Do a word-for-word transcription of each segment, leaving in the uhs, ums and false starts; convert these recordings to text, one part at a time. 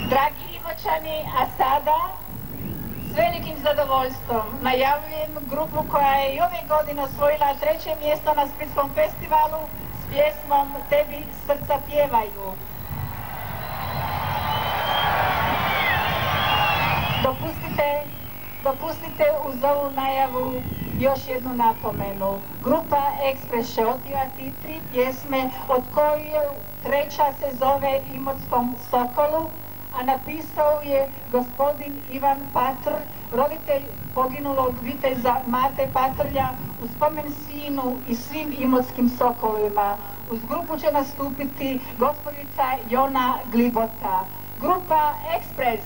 Dragi Imoćani, a sada s velikim zadovoljstvom najavljujem grupu koja je i ove godine osvojila treće mjesto na Splitskom festivalu s pjesmom Tebi srca pjevaju. Dopustite, dopustite uz ovu najavu još jednu napomenu. Grupa Ekspres će otpjevati tri pjesme od koje treća se zove Imotskom sokolu, a napisao je gospodin Ivan Patr, roditelj poginulog viteza Mate Patrlja, u spomen sinu i svim imotskim sokolima. Uz grupu će nastupiti gospođica Jona Glibota. Grupa Ekspres.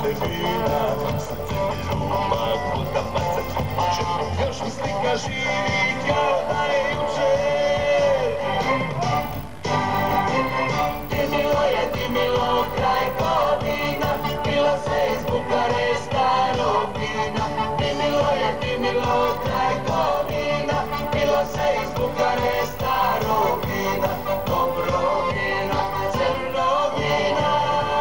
vina, srce mi žuma, kuda maca kuće, još mi slika živi kao da je juče. Dimilo je, dimilo kraj Kovina, pilo se iz Bukaresta rovina. Dimilo je, dimilo kraj Kovina, pilo se iz Bukaresta rovina. Dobro vina, crno vina.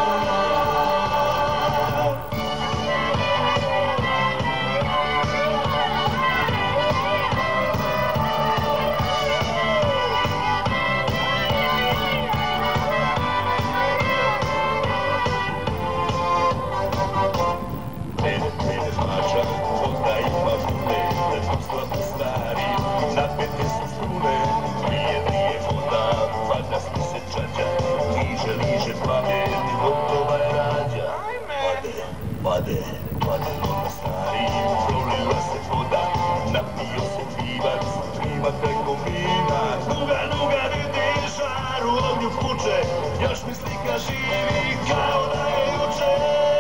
Pade, pade na stari, prolila se voda, napio se pivac, prima preko vina. Nuga, nuga, vidim žar u ognju kuće, još mi slika živi kao da je juče.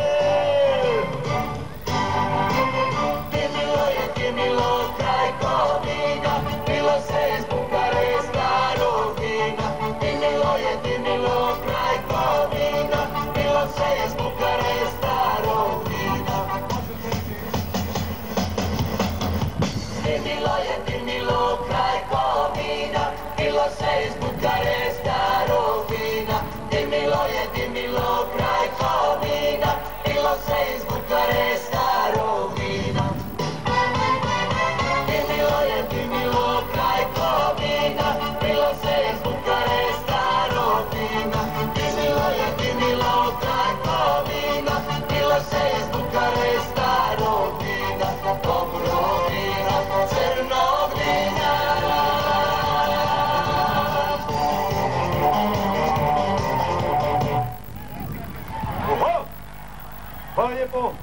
Dimilo je, dimilo kraj Kovina, pilo se iz Bukaresta rovina. Dimilo je, dimilo kraj Kovina, pilo se iz Bukaresta rovina. Dimilo je, dimilo kraj Kovina, pilo se iz Bukaresta rovina. Dimilo je, dimilo kraj Kovina, pilo se iz Bukaresta rovina. Dimilo je, dimilo kraj Kovina, pilo se iz Bukaresta rovina. Dimilo je, dimilo kraj Kovina, pilo se iz Bukaresta rovina. Dobro vina, crnog vina. Oho! Hvala lijepo!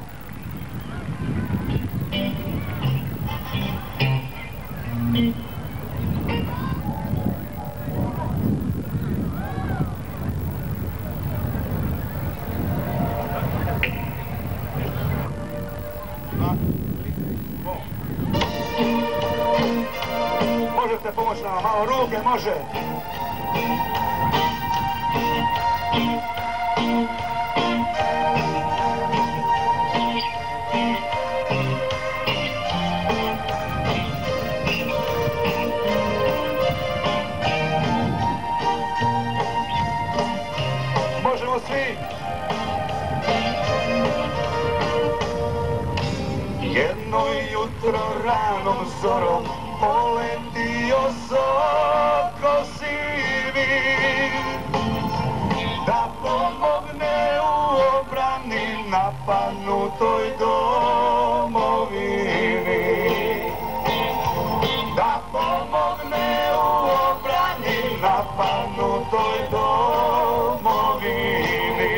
Možete pomoći nama, malo ruke, može! Možemo svi! Jedno jutro ranom zorom poletio soko sivi da pomogne u obrani napadnutoj domovini. Da pomogne u obrani napadnutoj domovini.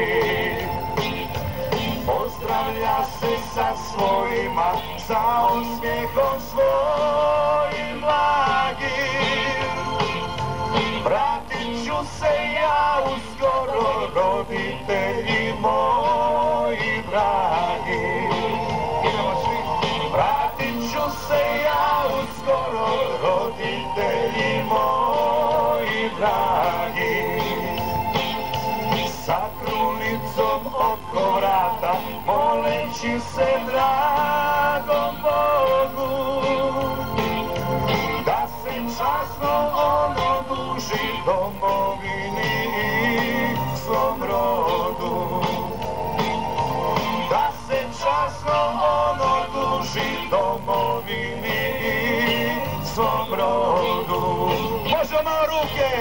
Pozdravlja se sa svojima, sa osmijehom svojim blagim. Vratit ću se ja uskoro, roditelji moji dragi. Idemo svi. Vratit ću se ja uskoro, roditelji moji dragi. Sa krunicom oko vrata, moleći se dragom Bogu, da se časno on oduži domovini i svom rodu. Da se časno on oduži domovini i svom rodu. Možemo ruke!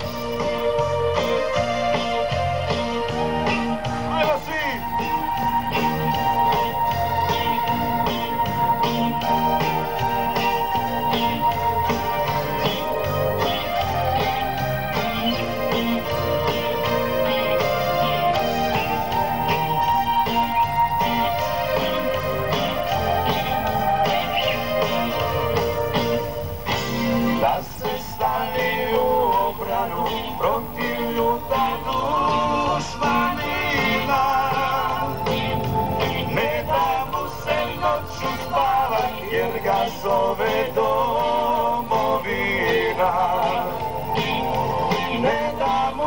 Ajmo svi! Da se stani u obranu protiv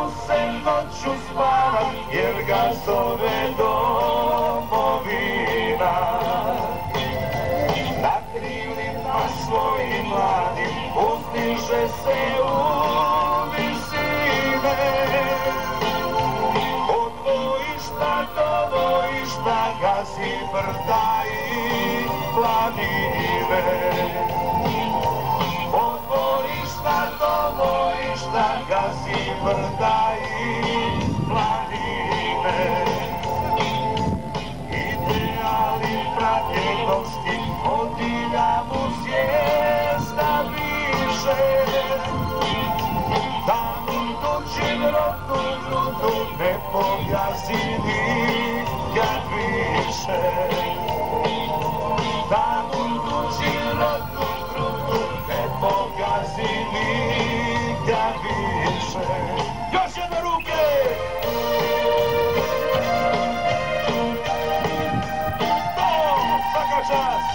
se noću spavat, jer ga zove domovina. Na krilima svojim mladim uzdiže se u visine. Od bojišta do bojišta gazi brda i planine. Od bojišta do bojišta gazi brda i planine. Ideali pradjedovski od divlja mu zvijezda više. Da mu tuđim rodnu grudu ne pogazi nikad više. Da mu tuđim rodnu grudu ne pogazi nikad više. Još jedne ruke! To, svaka čast!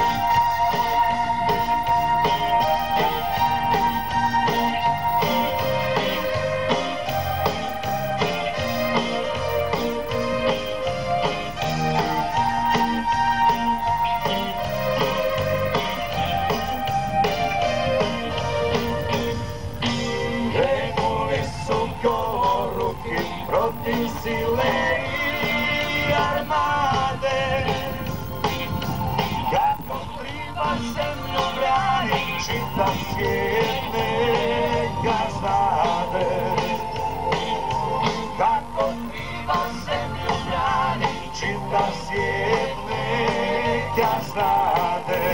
Protiv sile i armade, kako triba zemlju brani, čitav svijet neka znade. Kako triba zemlju brani, čitav svijet neka znade.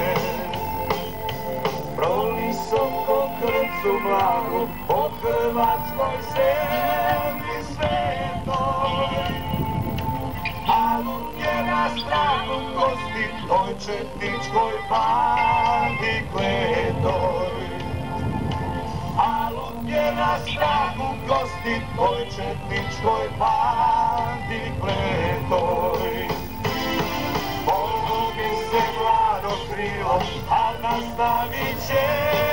Provisoko krcu mladu po hrvatskoj zemlji svetoj, a luk je na stranu kosti toj četničkoj bandi kletoj. A luk je na stranu kosti toj četničkoj bandi kletoj. Poljubi se mlado krilo, a nastavit će